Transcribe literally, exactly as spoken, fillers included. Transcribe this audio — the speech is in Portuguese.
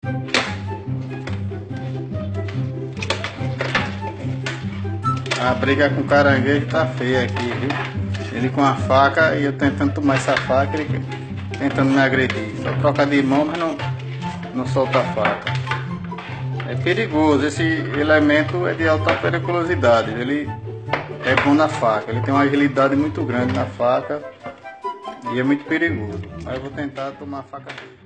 A briga com o caranguejo tá feia aqui, viu? Ele com a faca e eu tentando tomar essa faca, ele tentando me agredir. Só troca de mão, mas não, não solta a faca. É perigoso, esse elemento é de alta periculosidade. Ele é bom na faca, ele tem uma agilidade muito grande na faca e é muito perigoso. Mas eu vou tentar tomar a faca dele.